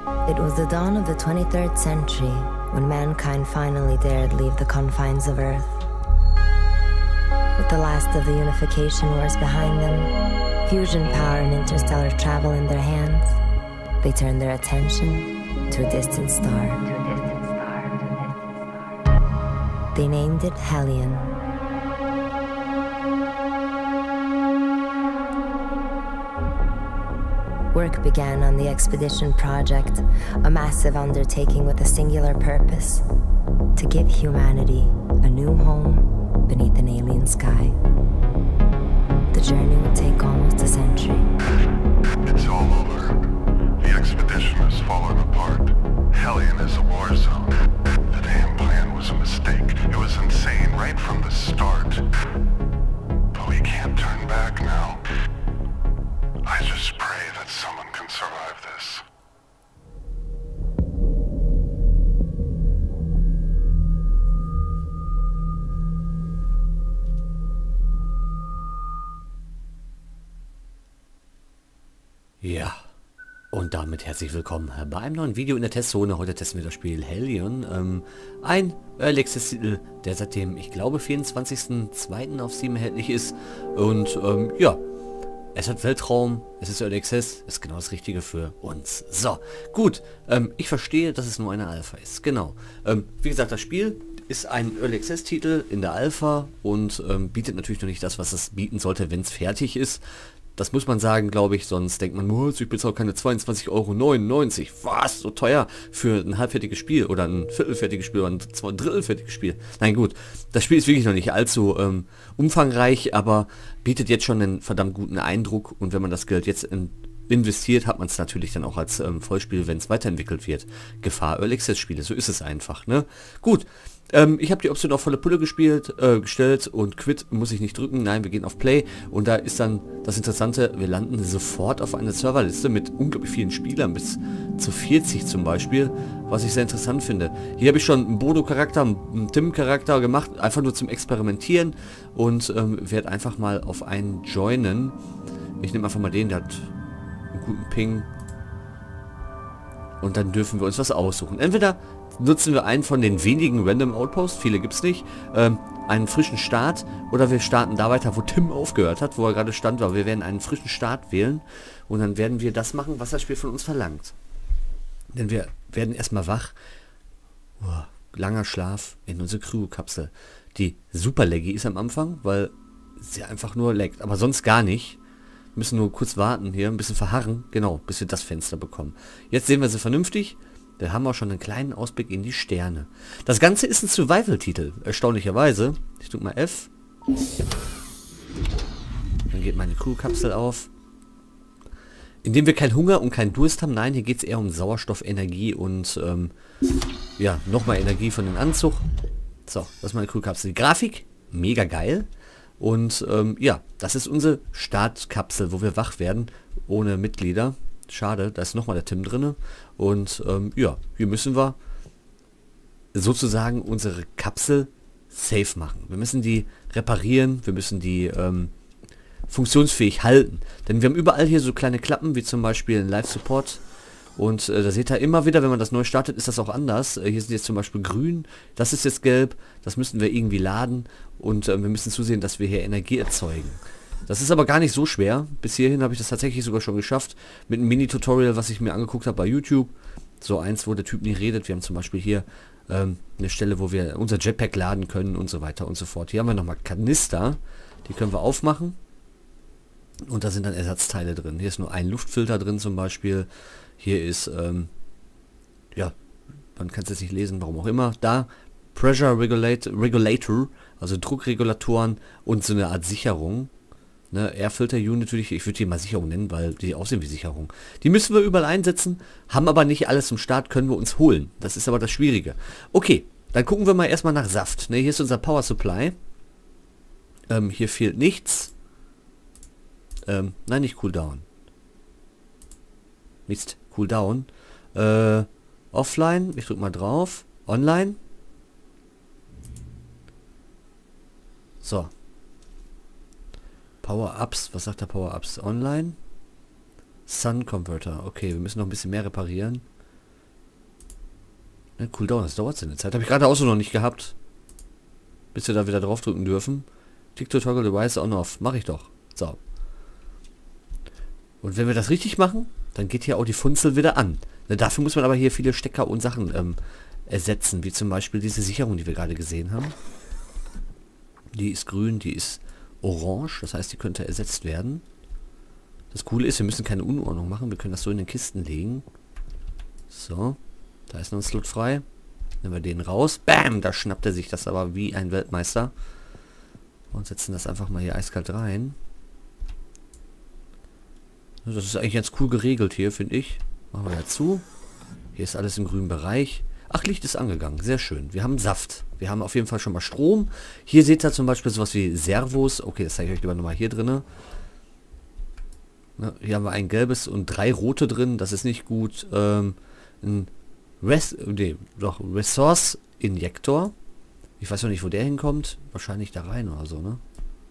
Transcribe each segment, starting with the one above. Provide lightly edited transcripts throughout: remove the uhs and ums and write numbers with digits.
It was the dawn of the 23rd century when mankind finally dared leave the confines of Earth. With the last of the unification wars behind them, fusion power and interstellar travel in their hands, they turned their attention to a distant star. They named it Hellion. Work began on the expedition project, a massive undertaking with a singular purpose: to give humanity a new home beneath an alien sky. The journey would take almost a century. It's all over. The expedition has fallen apart. Hellion is a war zone. The damn plan was a mistake. It was insane right from the start. But we can't turn back now. I just pray that someone can survive this. Ja, und damit herzlich willkommen bei einem neuen Video in der Testzone. Heute testen wir das Spiel Hellion. Ein Early Access Titel, der seit dem, ich glaube, 24.02. auf Steam erhältlich ist. Und ja, es hat Weltraum, es ist Early Access, ist genau das Richtige für uns. So, gut, ich verstehe, dass es nur eine Alpha ist, genau. Wie gesagt, das Spiel ist ein Early Access Titel in der Alpha und bietet natürlich noch nicht das, was es bieten sollte, wenn es fertig ist. Das muss man sagen, glaube ich, sonst denkt man, oh, ich bezahle keine 22,99 €. Was? So teuer für ein halbfertiges Spiel oder ein viertelfertiges Spiel oder ein drittelfertiges Spiel. Nein, gut, das Spiel ist wirklich noch nicht allzu umfangreich, aber bietet jetzt schon einen verdammt guten Eindruck, und wenn man das Geld jetzt investiert, hat man es natürlich dann auch als Vollspiel, wenn es weiterentwickelt wird. Gefahr Early Access Spiele, so ist es einfach, ne? Gut. Ich habe die Option auf volle Pulle gestellt und Quit muss ich nicht drücken. Nein, wir gehen auf Play und da ist dann das Interessante, wir landen sofort auf einer Serverliste mit unglaublich vielen Spielern, bis zu 40 zum Beispiel, was ich sehr interessant finde. Hier habe ich schon einen Bodo-Charakter, einen Tim-Charakter gemacht, einfach nur zum Experimentieren, und werde einfach mal auf einen joinen. Ich nehme einfach mal den, der hat einen guten Ping. Und dann dürfen wir uns was aussuchen. Entweder nutzen wir einen von den wenigen Random Outposts, viele gibt es nicht, einen frischen Start, oder wir starten da weiter, wo Tim aufgehört hat, wo er gerade stand war. Wir werden einen frischen Start wählen und dann werden wir das machen, was das Spiel von uns verlangt. Denn wir werden erstmal wach. Langer Schlaf in unsere Crew-Kapsel. Die super laggy ist am Anfang, weil sie einfach nur laggt, aber sonst gar nicht. Müssen nur kurz warten hier, ein bisschen verharren, genau, bis wir das Fenster bekommen. Jetzt sehen wir sie vernünftig. Da haben wir schon einen kleinen Ausblick in die Sterne. Das Ganze ist ein Survival-Titel, erstaunlicherweise. Ich drücke mal F. Dann geht meine Crew-Kapsel auf. Indem wir keinen Hunger und keinen Durst haben. Nein, hier geht es eher um Sauerstoff, Energie und ja, nochmal Energie von dem Anzug. So, das ist meine Crew-Kapsel. Die Grafik, mega geil. Und ja, das ist unsere Startkapsel, wo wir wach werden, ohne Mitglieder. Schade, da ist nochmal der Tim drinne. Und ja, hier müssen wir sozusagen unsere Kapsel safe machen. Wir müssen die reparieren, wir müssen die funktionsfähig halten. Denn wir haben überall hier so kleine Klappen, wie zum Beispiel ein Live-Support. Und da seht ihr immer wieder, wenn man das neu startet, ist das auch anders. Hier sind jetzt zum Beispiel grün, das ist jetzt gelb, das müssen wir irgendwie laden. Und wir müssen zusehen, dass wir hier Energie erzeugen. Das ist aber gar nicht so schwer. Bis hierhin habe ich das tatsächlich sogar schon geschafft. Mit einem Mini-Tutorial, was ich mir angeguckt habe bei YouTube. So eins, wo der Typ nie redet. Wir haben zum Beispiel hier eine Stelle, wo wir unser Jetpack laden können und so weiter und so fort. Hier haben wir nochmal Kanister. Die können wir aufmachen. Und da sind dann Ersatzteile drin. Hier ist nur ein Luftfilter drin zum Beispiel. Hier ist, ja, man kann es jetzt nicht lesen, warum auch immer. Da, Pressure Regulator, also Druckregulatoren und so eine Art Sicherung. Ne, Airfilter Unit würde ich würde die mal Sicherung nennen, weil die aussehen wie Sicherung. Die müssen wir überall einsetzen, haben aber nicht alles zum Start, können wir uns holen. Das ist aber das Schwierige. Okay, dann gucken wir mal erstmal nach Saft. Ne, hier ist unser Power Supply. Hier fehlt nichts. Nein, nicht Cooldown. Mist, Cooldown. Offline, ich drücke mal drauf. Online. So. Power-Ups, was sagt der Power-Ups? Online? Sun Converter, okay, wir müssen noch ein bisschen mehr reparieren. Cooldown, das dauert seine Zeit. Habe ich gerade auch so noch nicht gehabt. Bis wir da wieder drauf drücken dürfen. Click to toggle device on off. Mache ich doch. So. Und wenn wir das richtig machen, dann geht hier auch die Funzel wieder an. Dafür muss man aber hier viele Stecker und Sachen ersetzen. Wie zum Beispiel diese Sicherung, die wir gerade gesehen haben. Die ist grün, die ist orange. Das heißt, die könnte ersetzt werden. Das Coole ist, wir müssen keine Unordnung machen. Wir können das so in den Kisten legen. So. Da ist noch ein Slot frei. Nehmen wir den raus. Bam! Da schnappt er sich das aber wie ein Weltmeister. Und setzen das einfach mal hier eiskalt rein. Das ist eigentlich ganz cool geregelt hier, finde ich. Machen wir dazu. Hier ist alles im grünen Bereich. Ach, Licht ist angegangen. Sehr schön. Wir haben Saft. Wir haben auf jeden Fall schon mal Strom. Hier seht ihr zum Beispiel sowas wie Servos. Okay, das zeige ich euch lieber nochmal hier drin. Hier haben wir ein gelbes und 3 rote drin. Das ist nicht gut. Ein Resource Injektor. Ich weiß noch nicht, wo der hinkommt. Wahrscheinlich da rein oder so, ne?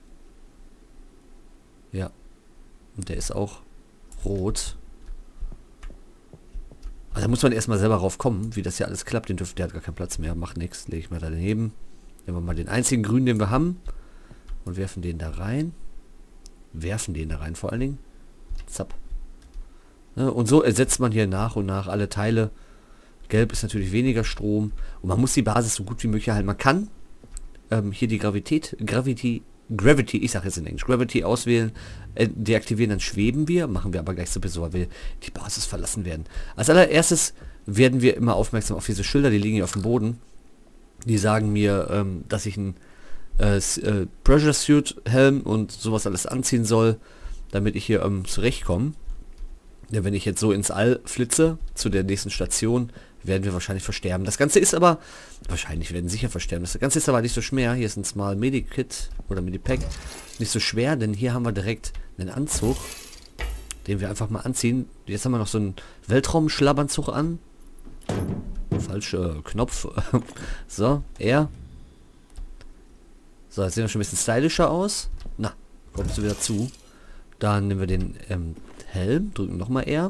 Ja. Und der ist auch rot. Also da muss man erstmal selber drauf kommen, wie das hier alles klappt. Der hat gar keinen Platz mehr. Macht nichts. Lege ich mal da daneben. Nehmen wir mal den einzigen grünen, den wir haben. Und werfen den da rein. Werfen den da rein vor allen Dingen. Zapp. Und so ersetzt man hier nach und nach alle Teile. Gelb ist natürlich weniger Strom. Und man muss die Basis so gut wie möglich halten. Man kann hier die Gravity, ich sage jetzt in Englisch, Gravity auswählen, deaktivieren, dann schweben wir. Machen wir aber gleich sowieso, weil wir die Basis verlassen werden. Als allererstes werden wir immer aufmerksam auf diese Schilder, die liegen hier auf dem Boden. Die sagen mir, dass ich einen Pressure Suit Helm und sowas alles anziehen soll, damit ich hier zurechtkomme. Ja, wenn ich jetzt so ins All flitze, zu der nächsten Station, werden wir wahrscheinlich versterben. Das Ganze ist aber, wahrscheinlich werden sicher versterben. Das Ganze ist aber nicht so schwer. Hier ist ein Small Medikit oder Medipack. Nicht so schwer, denn hier haben wir direkt einen Anzug, den wir einfach mal anziehen. Jetzt haben wir noch so einen Weltraumschlabbanzug an. Falscher Knopf. So, er. So, jetzt sehen wir schon ein bisschen stylischer aus. Na, kommst du wieder zu. Dann nehmen wir den Helm, drücken nochmal R.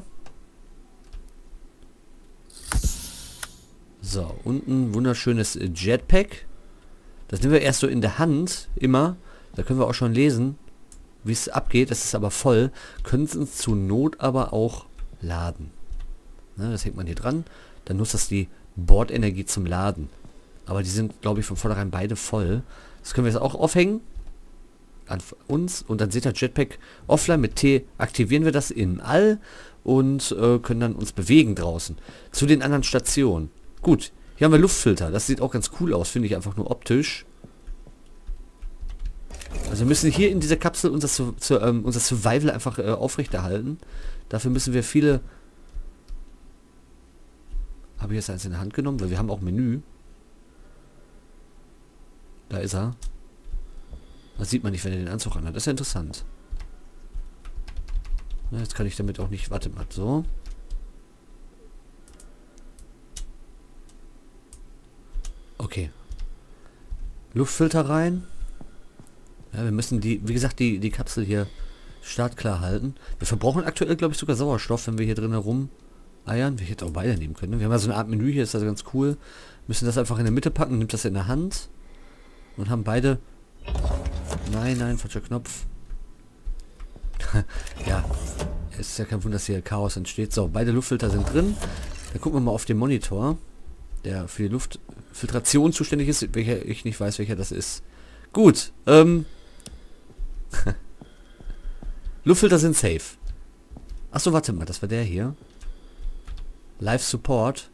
So, unten wunderschönes Jetpack. Das nehmen wir erst so in der Hand, immer. Da können wir auch schon lesen, wie es abgeht. Das ist aber voll. Können es uns zur Not aber auch laden. Ne, das hängt man hier dran. Dann nutzt das die Bordenergie zum Laden. Aber die sind, glaube ich, von vornherein beide voll. Das können wir jetzt auch aufhängen. An uns. Und dann seht ihr Jetpack offline. Mit T aktivieren wir das im All. Und können dann uns bewegen draußen. Zu den anderen Stationen. Gut. Hier haben wir Luftfilter. Das sieht auch ganz cool aus. Finde ich einfach nur optisch. Also wir müssen hier in dieser Kapsel unser Survival einfach aufrechterhalten. Dafür müssen wir viele... Habe ich jetzt eins in der Hand genommen? Weil wir haben auch Menü. Da ist er. Das sieht man nicht, wenn er den Anzug anhat. Das ist ja interessant. Na, jetzt kann ich damit auch nicht... Warte mal, so. Okay. Luftfilter rein. Ja, wir müssen die, wie gesagt, die Kapsel hier startklar halten. Wir verbrauchen aktuell, glaube ich, sogar Sauerstoff, wenn wir hier drin herum-eiern. Wir hätten auch beide nehmen können. Wir haben ja so eine Art Menü hier, ist also ganz cool. Müssen das einfach in der Mitte packen, nimmt das in der Hand. Und haben beide... Nein, falscher Knopf. Ja, es ist ja kein Wunder, dass hier Chaos entsteht. So, beide Luftfilter sind drin. Dann gucken wir mal auf den Monitor, der für die Luftfiltration zuständig ist, welcher ich nicht weiß, welcher das ist. Gut, Luftfilter sind safe. Achso, warte mal, das war der hier. Live Support.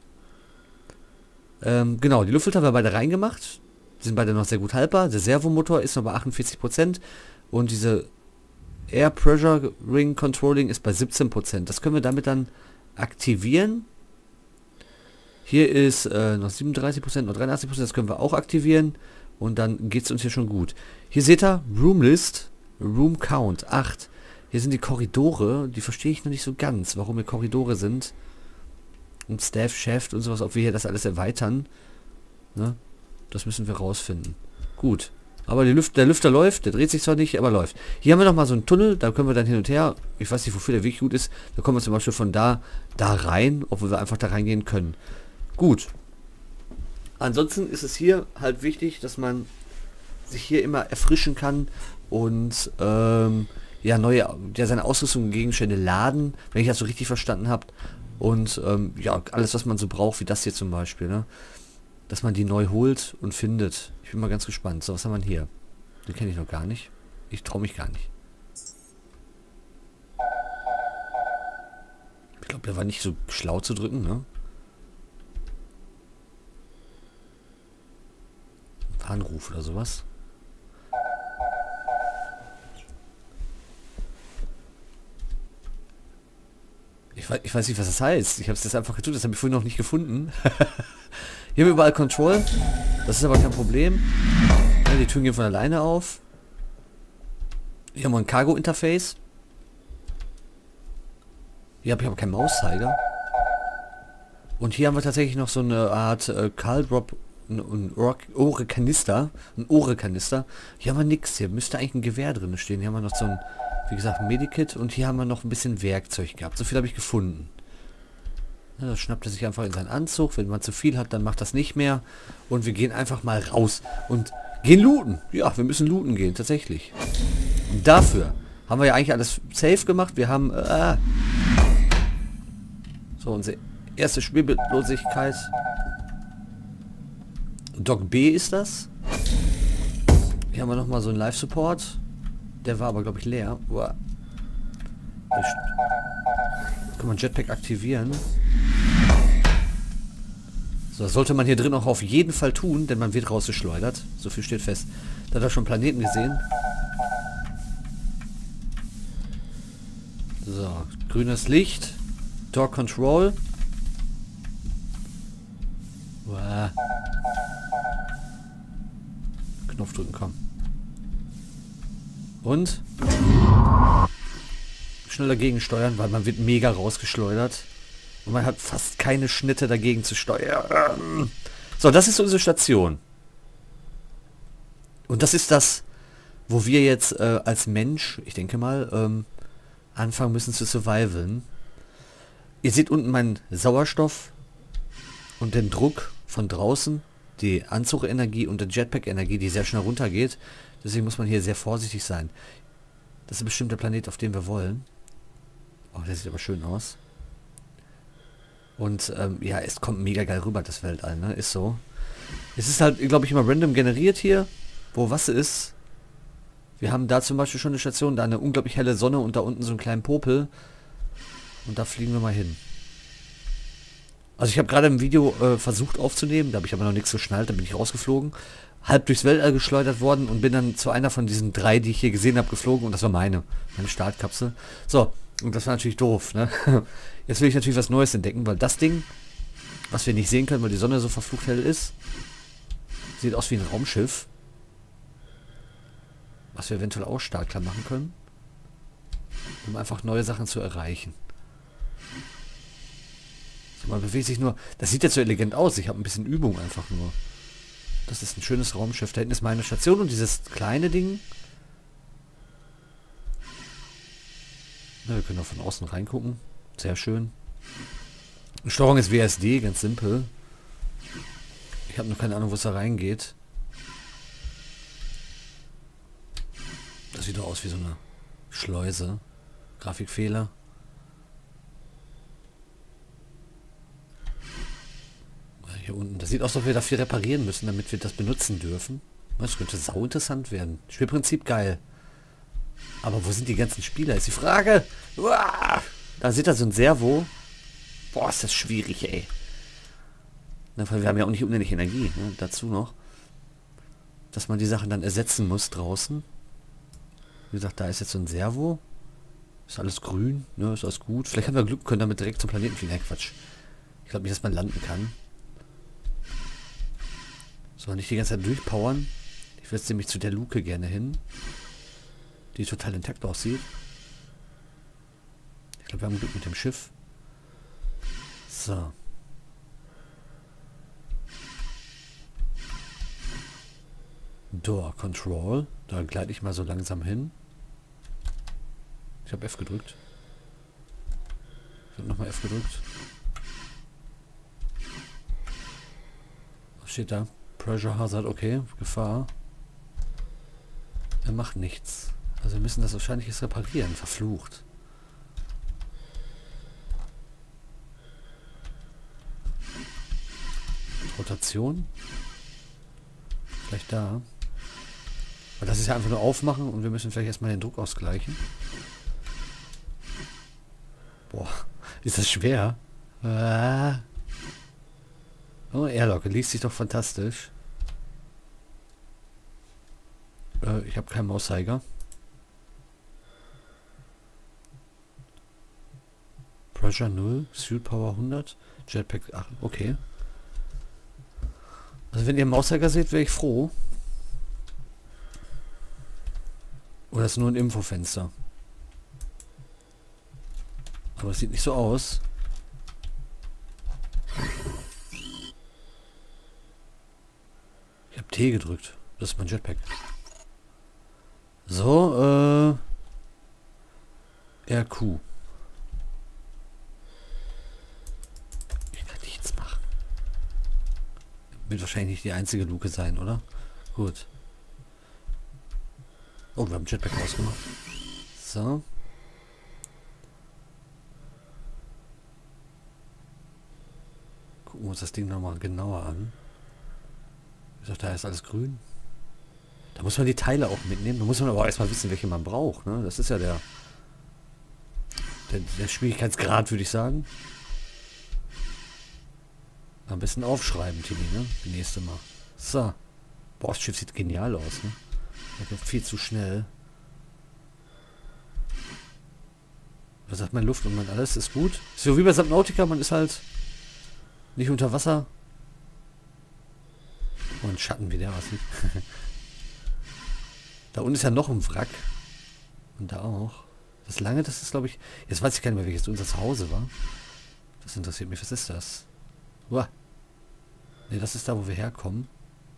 Genau, die Luftfilter haben wir beide reingemacht. Die sind beide noch sehr gut haltbar. Der Servomotor ist noch bei 48%. Und diese Air Pressure Ring Controlling ist bei 17%. Das können wir damit dann aktivieren. Hier ist noch 37%, noch 83%. Das können wir auch aktivieren. Und dann geht es uns hier schon gut. Hier seht ihr Room List, Room Count 8. Hier sind die Korridore. Die verstehe ich noch nicht so ganz, warum hier Korridore sind. Und Staff, Chef und sowas, ob wir hier das alles erweitern. Ne? Das müssen wir rausfinden. Gut. Aber der Lüfter läuft, der dreht sich zwar nicht, aber läuft. Hier haben wir nochmal so einen Tunnel, da können wir dann hin und her. Ich weiß nicht, wofür der Weg gut ist. Da kommen wir zum Beispiel von da rein, obwohl wir einfach da reingehen können. Gut. Ansonsten ist es hier halt wichtig, dass man sich hier immer erfrischen kann und ja, seine Ausrüstung und Gegenstände laden, wenn ich das so richtig verstanden habe. Und ja, alles, was man so braucht, wie das hier zum Beispiel, ne? Dass man die neu holt und findet. Ich bin mal ganz gespannt. So, was haben wir hier? Den kenne ich noch gar nicht. Ich traue mich gar nicht. Ich glaube, der war nicht so schlau zu drücken, ne? Warnruf oder sowas. Ich weiß nicht, was das heißt. Ich habe es jetzt einfach getan. Das habe ich vorhin noch nicht gefunden. Hier haben wir überall Control. Das ist aber kein Problem. Ja, die Türen gehen von alleine auf. Hier haben wir ein Cargo-Interface. Hier habe ich aber keinen Mauszeiger. Und hier haben wir tatsächlich noch so eine Art Caldrop, ein Ohre-Kanister. Ein Ohre-Kanister. Hier haben wir nichts. Hier müsste eigentlich ein Gewehr drin stehen. Hier haben wir noch so ein, wie gesagt, ein Medikit. Und hier haben wir noch ein bisschen Werkzeug gehabt. So viel habe ich gefunden. Ja, das schnappt er sich einfach in seinen Anzug. Wenn man zu viel hat, dann macht das nicht mehr. Und wir gehen einfach mal raus. Und gehen looten. Ja, wir müssen looten gehen, tatsächlich. Und dafür haben wir ja eigentlich alles safe gemacht. Wir haben... so, unsere erste Spielbildlosigkeit. Doc B ist das. Hier haben wir nochmal so einen Live-Support. Der war aber, glaube ich, leer. Uah. Kann man Jetpack aktivieren. So, das sollte man hier drin auch auf jeden Fall tun, denn man wird rausgeschleudert. So viel steht fest. Da hat er schon Planeten gesehen. So, grünes Licht. Door Control. Uah. Knopf drücken, komm. Und? Schnell dagegen steuern, weil man wird mega rausgeschleudert. Und man hat fast keine Schnitte dagegen zu steuern. So, das ist unsere Station. Und das ist das, wo wir jetzt als Mensch, ich denke mal, anfangen müssen zu survivalen. Ihr seht unten meinen Sauerstoff und den Druck von draußen, die Anzugenergie und die Jetpack-Energie, die sehr schnell runtergeht. Deswegen muss man hier sehr vorsichtig sein. Das ist bestimmt der Planet, auf dem wir wollen. Oh, der sieht aber schön aus. Und ja, es kommt mega geil rüber, das Weltall, ne? Ist so. Es ist halt, glaube ich, immer random generiert hier, wo was ist. Wir haben da zum Beispiel schon eine Station, da eine unglaublich helle Sonne und da unten so einen kleinen Popel. Und da fliegen wir mal hin. Also ich habe gerade im Video versucht aufzunehmen, da habe ich aber noch nichts geschnallt, da bin ich rausgeflogen. Halb durchs Weltall geschleudert worden und bin dann zu einer von diesen 3, die ich hier gesehen habe, geflogen. Und das war meine Startkapsel. So, und das war natürlich doof, ne? Jetzt will ich natürlich was Neues entdecken, weil das Ding, was wir nicht sehen können, weil die Sonne so verflucht hell ist, sieht aus wie ein Raumschiff. Was wir eventuell auch startklar machen können, um einfach neue Sachen zu erreichen. So, man bewegt sich nur... Das sieht jetzt so elegant aus. Ich habe ein bisschen Übung einfach nur. Das ist ein schönes Raumschiff. Da hinten ist meine Station und dieses kleine Ding... Ja, wir können auch von außen reingucken. Sehr schön. Die Steuerung ist WSD, ganz simpel. Ich habe noch keine Ahnung, wo es da reingeht. Das sieht doch aus wie so eine Schleuse. Grafikfehler. Hier unten. Das sieht aus, als ob wir dafür reparieren müssen, damit wir das benutzen dürfen. Das könnte sau interessant werden. Spielprinzip geil. Aber wo sind die ganzen Spieler? Ist die Frage. Uah! Da sieht er so ein Servo. Boah, ist das schwierig, ey. Na, weil wir haben ja auch nicht unendlich Energie. Ne? Dazu noch. Dass man die Sachen dann ersetzen muss draußen. Wie gesagt, da ist jetzt so ein Servo. Ist alles grün, ne? Ist alles gut. Vielleicht haben wir Glück, können damit direkt zum Planeten fliegen. Nein, Quatsch. Ich glaube nicht, dass man landen kann. So, nicht die ganze Zeit durchpowern. Ich will jetzt nämlich zu der Luke gerne hin. Die total intakt aussieht. Ich glaube, wir haben Glück mit dem Schiff. So. Door Control. Da gleite ich mal so langsam hin. Ich habe F gedrückt. Ich habe nochmal F gedrückt. Was steht da? Pressure Hazard, okay. Gefahr. Er macht nichts. Also wir müssen das wahrscheinlich jetzt reparieren. Verflucht. Rotation. Vielleicht da. Weil das ist ja einfach nur aufmachen und wir müssen vielleicht erstmal den Druck ausgleichen. Boah, ist das schwer. Oh, Airlock, liest sich doch fantastisch. Ich habe keinen Mauszeiger. Pressure 0, Suit Power 100, Jetpack 8, okay. Also wenn ihr einen Mauszeiger seht, wäre ich froh. Oder ist nur ein Infofenster? Aber es sieht nicht so aus. Ich habe T gedrückt. Das ist mein Jetpack. So, RQ. Ich kann nichts machen. Wird wahrscheinlich nicht die einzige Luke sein, oder? Gut. Oh, wir haben Jetpack ausgemacht. So. Gucken wir uns das Ding nochmal genauer an. Ich sag, da ist alles grün. Da muss man die Teile auch mitnehmen. Da muss man aber auch erstmal wissen, welche man braucht. Ne? Das ist ja der Schwierigkeitsgrad, würde ich sagen. Am besten aufschreiben, Tilly, ne? Das nächste Mal. So. Boah, das Schiff sieht genial aus, ne? Das geht viel zu schnell. Was sagt mein Luft und mein alles ist gut? So wie bei Subnautica, man ist halt nicht unter Wasser. Und Schatten, wie der aussieht. Da unten ist ja noch ein Wrack. Und da auch. Das lange, das ist, glaube ich... Jetzt weiß ich gar nicht mehr, welches unser Zuhause war. Das interessiert mich. Was ist das? Uah. Ne, das ist da, wo wir herkommen.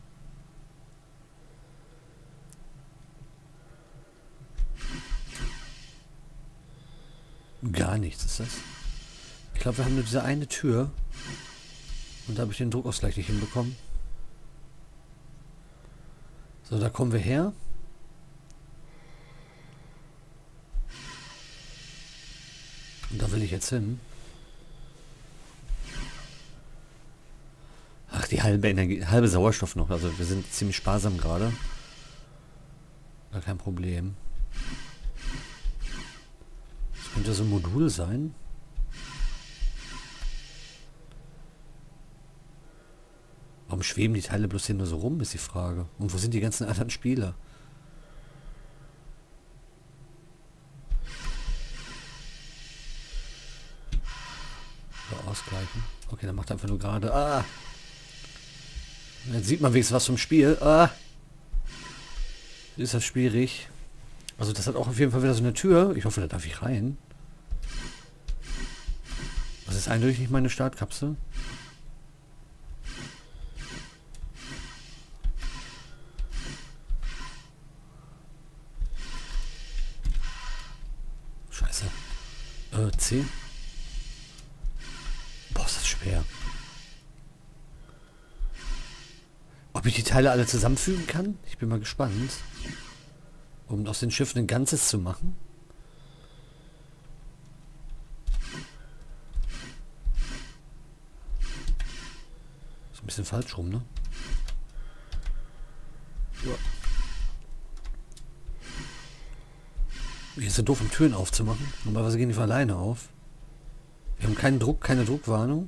Gar nichts ist das. Ich glaube, wir haben nur diese eine Tür. Und da habe ich den Druckausgleich nicht hinbekommen. So, da kommen wir her. Und da will ich jetzt hin. Ach, die halbe Energie, halbe Sauerstoff noch. Also wir sind ziemlich sparsam gerade. Gar kein Problem. Das könnte so ein Modul sein. Warum schweben die Teile bloß hier nur so rum, ist die Frage. Und wo sind die ganzen anderen Spieler? So, ausgleichen. Okay, dann macht er einfach nur gerade. Ah! Jetzt sieht man wenigstens was vom Spiel. Ah! Ist das schwierig. Also das hat auch auf jeden Fall wieder so eine Tür. Ich hoffe, da darf ich rein. Das ist eindeutig nicht meine Startkapsel. Scheiße. C. Boah, ist das schwer. Ob ich die Teile alle zusammenfügen kann? Ich bin mal gespannt. Um aus den Schiffen ein Ganzes zu machen. Ist ein bisschen falsch rum, ne? Ja. Hier ist es doof, um Türen aufzumachen. Normalerweise gehen die von alleine auf. Wir haben keinen Druck, keine Druckwarnung.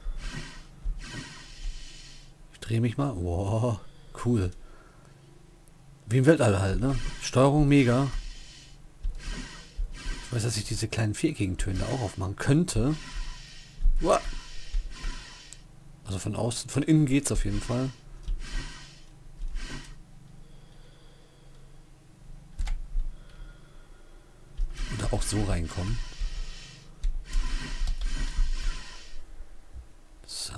Ich drehe mich mal. Wow, cool. Wie im Weltall halt, ne? Steuerung mega. Ich weiß, dass ich diese kleinen viereckigen Töne da auch aufmachen könnte. Wow. Also von außen, von innen geht's auf jeden Fall. Und da auch so reinkommen. So.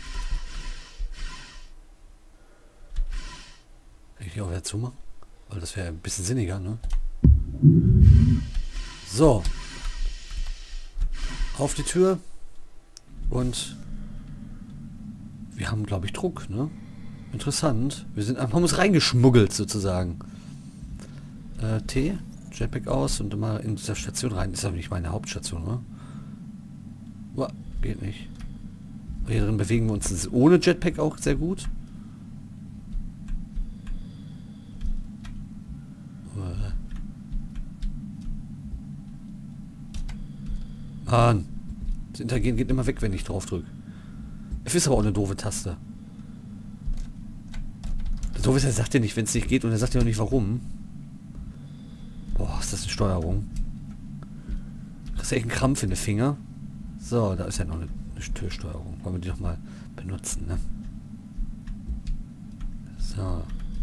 Kann ich die auch wieder zumachen? Weil das wäre ein bisschen sinniger, ne? So. Auf die Tür. Und wir haben, glaube ich, Druck, ne? Interessant. Wir sind einfach uns reingeschmuggelt sozusagen. T. Jetpack aus und mal in dieser Station rein. Das ist aber nicht meine Hauptstation, oder? Uah, geht nicht. Hier drin bewegen wir uns ohne Jetpack auch sehr gut. Mann. Das Interagieren geht immer weg, wenn ich drauf drücke. F ist aber auch eine doofe Taste. Das Doofe ist, er sagt ja nicht, wenn es nicht geht und er sagt ja auch nicht warum. Boah, ist das eine Steuerung. Das ist echt ein Krampf in den Finger. So, da ist ja noch eine Türsteuerung. Wollen wir die noch mal benutzen, ne? So.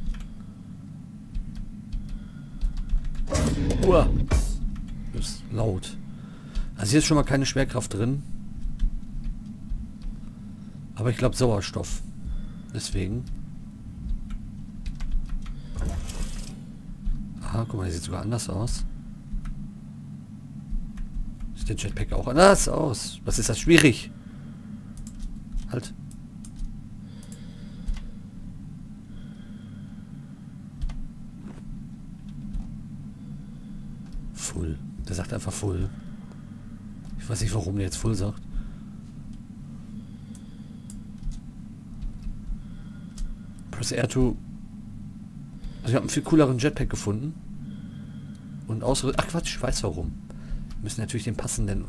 Uah. Das ist laut. Also hier ist schon mal keine Schwerkraft drin. Aber ich glaube Sauerstoff. Deswegen. Aha, guck mal, der sieht sogar anders aus. Sieht der Jetpack auch anders aus? Was ist das schwierig? Halt. Full. Der sagt einfach Full. Ich weiß nicht, warum der jetzt Full sagt. Press R to... Also ich habe einen viel cooleren Jetpack gefunden. Und ausgerüstet... Ach Quatsch, ich weiß warum. Wir müssen natürlich den passenden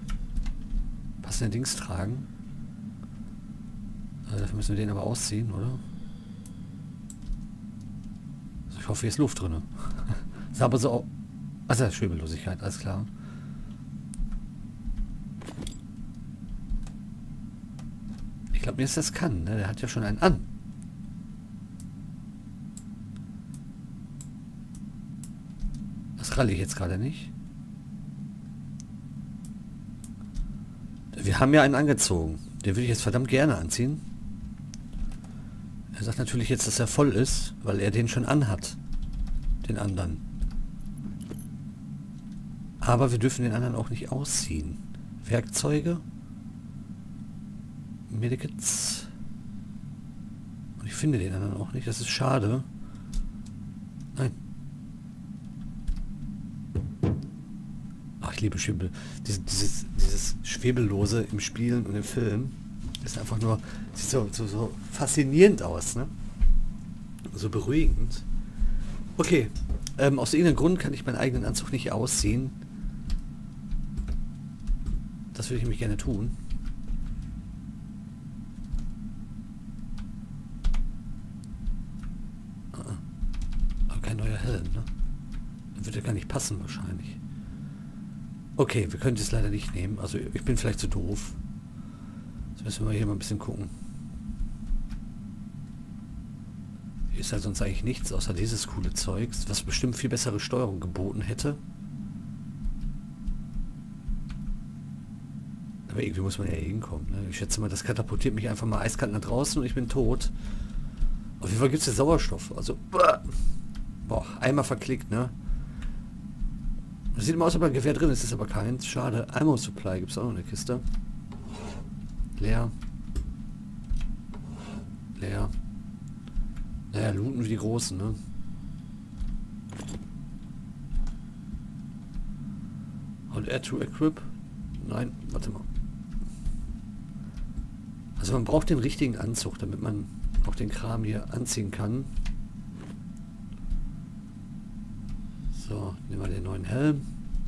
Dings tragen. Dafür müssen wir den aber ausziehen, oder? Also ich hoffe, hier ist Luft drin. Ist aber so... Also Schwebelosigkeit, alles klar. Ich glaube, mir ist das kann, ne? Der hat ja schon einen an. Das ralle ich jetzt gerade nicht. Wir haben ja einen angezogen. Den würde ich jetzt verdammt gerne anziehen. Er sagt natürlich jetzt, dass er voll ist, weil er den schon anhat. Den anderen. Aber wir dürfen den anderen auch nicht ausziehen. Werkzeuge. Medikits. Und ich finde den anderen auch nicht. Das ist schade. Nein. Ach, ich liebe Schwebel. Dieses Schwebellose im Spielen und im Film ist einfach nur... Sieht so faszinierend aus, ne? So beruhigend. Okay. Aus irgendeinem Grund kann ich meinen eigenen Anzug nicht ausziehen. Das würde ich nämlich gerne tun. Aber kein neuer Helm, ne? Dann wird er gar nicht passen wahrscheinlich. Okay, wir können das leider nicht nehmen. Also ich bin vielleicht zu doof. Jetzt müssen wir hier mal ein bisschen gucken. Hier ist halt sonst eigentlich nichts außer dieses coole Zeugs, was bestimmt viel bessere Steuerung geboten hätte. Aber irgendwie muss man ja hinkommen. Ne? Ich schätze mal, das katapultiert mich einfach mal eiskalt nach draußen und ich bin tot. Auf jeden Fall gibt es ja Sauerstoff. Also, boah, einmal verklickt, ne? Das sieht immer aus, als ob ein Gewehr drin ist, ist aber keins. Schade. Ammo Supply gibt es auch noch eine Kiste. Leer. Leer. Naja, looten wie die Großen, ne? Und Air to Equip? Nein, warte mal. Also man braucht den richtigen Anzug, damit man auch den Kram hier anziehen kann. So, nehmen wir den neuen Helm.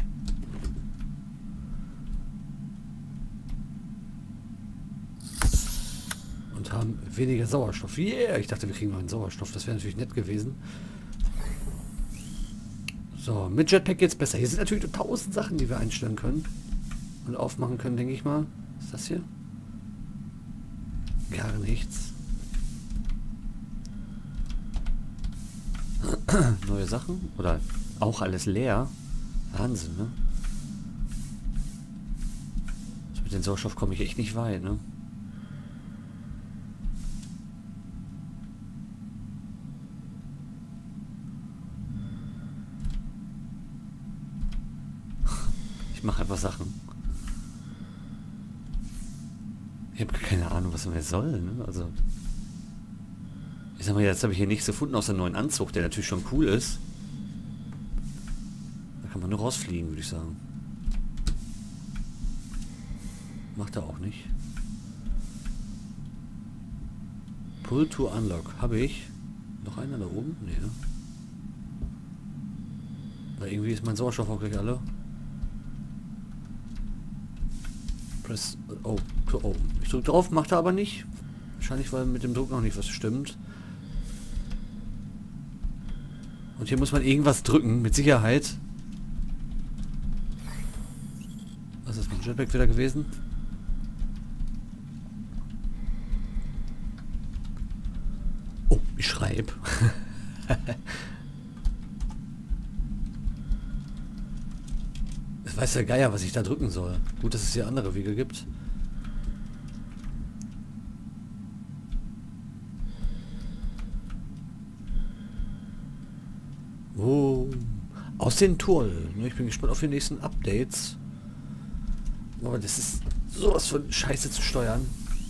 Und haben weniger Sauerstoff. Yeah, ich dachte, wir kriegen neuen Sauerstoff. Das wäre natürlich nett gewesen. So, mit Jetpack geht's besser. Hier sind natürlich 1000 Sachen, die wir einstellen können. Und aufmachen können, denke ich mal. Was ist das hier? Gar nichts. Neue Sachen? Oder auch alles leer? Wahnsinn, ne? Also mit dem Sauerstoff komme ich echt nicht weit, ne? Ich mache einfach Sachen. Ich habe keine Ahnung, was man jetzt soll, ne? Also Ich sag mal, jetzt habe ich hier nichts gefunden außer einen neuen Anzug, der natürlich schon cool ist. Da kann man nur rausfliegen, würde ich sagen. Macht er auch nicht. Pull to unlock. Habe ich? Noch einer da oben? Nee, ne? Weil irgendwie ist mein Sauerstoff auch gleich alle. Press O to open. Ich drücke drauf, macht er aber nicht. Wahrscheinlich, weil mit dem Druck noch nicht was stimmt. Und hier muss man irgendwas drücken, mit Sicherheit. Was ist mein Jetpack wieder gewesen? Oh, ich schreibe. Das weiß der Geier, was ich da drücken soll. Gut, dass es hier andere Wege gibt. Oh, aus den Tour. Ich bin gespannt auf die nächsten Updates. Aber das ist sowas von Scheiße zu steuern.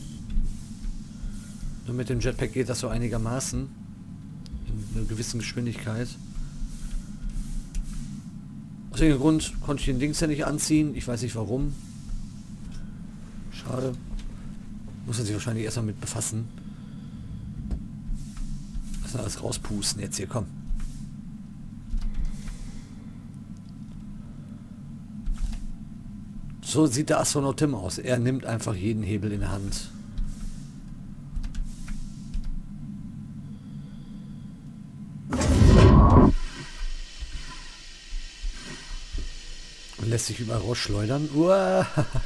Nur mit dem Jetpack geht das so einigermaßen. In einer gewissen Geschwindigkeit. Aus irgendeinem Grund konnte ich den Dings ja nicht anziehen. Ich weiß nicht warum. Schade. Muss er sich wahrscheinlich erstmal mit befassen. Lass mal alles rauspusten jetzt hier, komm. So sieht der Astronaut Tim aus. Er nimmt einfach jeden Hebel in der Hand. Und lässt sich überall rausschleudern. Uah.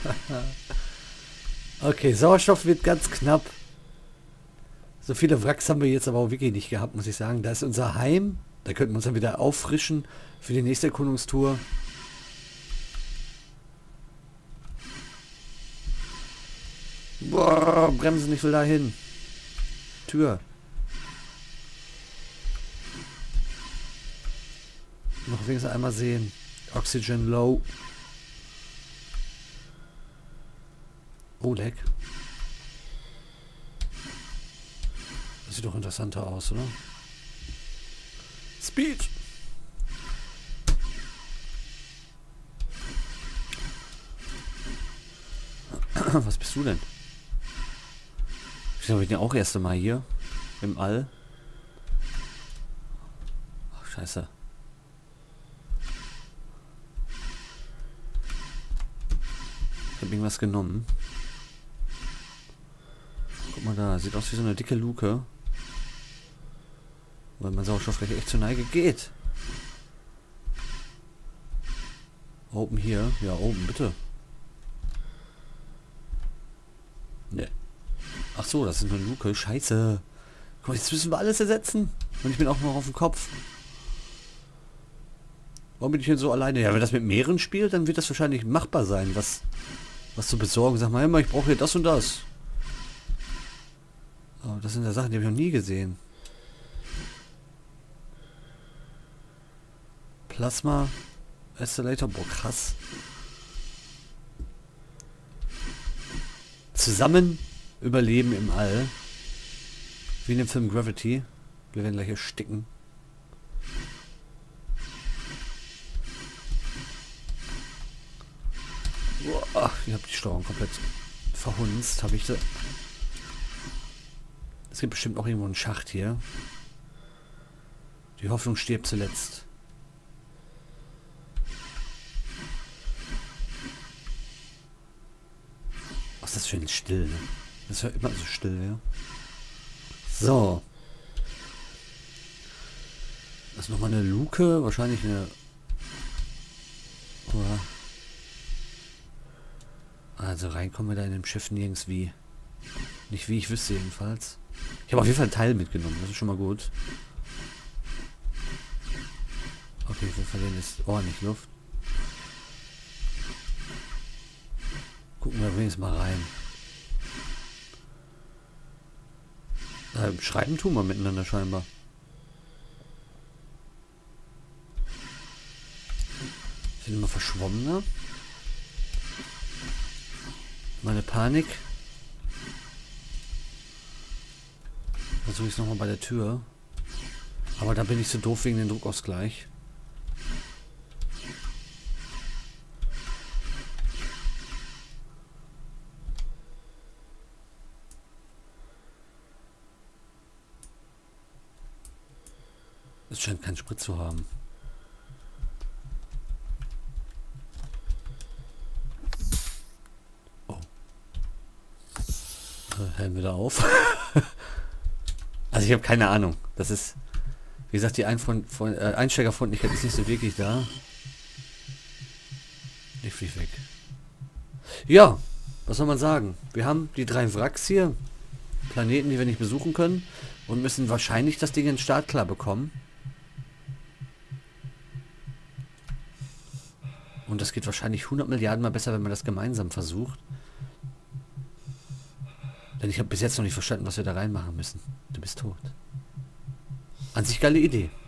Okay, Sauerstoff wird ganz knapp. So viele Wracks haben wir jetzt aber auch wirklich nicht gehabt, muss ich sagen. Da ist unser Heim. Da könnten wir uns dann wieder auffrischen für die nächste Erkundungstour. Boah, bremsen, ich will da hin. Tür. Noch wenigstens einmal sehen. Oxygen low. Oh, leck. Das sieht doch interessanter aus, oder? Speed. Was bist du denn? Ich glaube, ich bin ja auch erste Mal hier. Im All. Ach, scheiße. Ich habe irgendwas genommen. Guck mal da, sieht aus wie so eine dicke Luke. Weil mein Sauerstoff gleich echt zur Neige geht. Open hier. Ja, open, bitte. Ne. Ach so, das ist eine Luke. Scheiße. Guck mal, jetzt müssen wir alles ersetzen. Und ich bin auch noch auf dem Kopf. Warum bin ich denn so alleine? Ja, wenn das mit mehreren spielt, dann wird das wahrscheinlich machbar sein, was zu besorgen. Sag mal immer, ich brauche hier das und das. Aber das sind ja Sachen, die habe ich noch nie gesehen. Plasma Escalator, boah, krass. Zusammen überleben im All. Wie in dem Film Gravity. Wir werden gleich ersticken. Boah, ich habe die Steuerung komplett verhunzt. Habe ich da. Es gibt bestimmt auch irgendwo einen Schacht hier. Die Hoffnung stirbt zuletzt. Was ist das für ein Still, ne? Das ist ja immer so still, ja. So. Das ist nochmal eine Luke. Wahrscheinlich eine... Oh. Also reinkommen wir da in dem Schiff nirgends wie. Nicht wie ich wüsste jedenfalls. Ich habe auf jeden Fall ein Teil mitgenommen. Das ist schon mal gut. Okay, wir verlieren jetzt ordentlich Luft. Gucken wir wenigstens mal rein. Schreiben tun wir miteinander scheinbar. Sind immer verschwommener. Meine Panik. Versuche ich es nochmal bei der Tür. Aber da bin ich so doof wegen dem Druckausgleich. Es scheint keinen Sprit zu haben. Oh. Helm wieder auf. Also ich habe keine Ahnung. Das ist, wie gesagt, die Einsteigerfreundlichkeit ist nicht so wirklich da. Ich fliege weg. Ja, was soll man sagen? Wir haben die 3 Wracks hier. Planeten, die wir nicht besuchen können. Und müssen wahrscheinlich das Ding in startklar bekommen. Und das geht wahrscheinlich 100 Milliarden Mal besser, wenn man das gemeinsam versucht. Denn ich habe bis jetzt noch nicht verstanden, was wir da reinmachen müssen. Du bist tot. An sich geile Idee.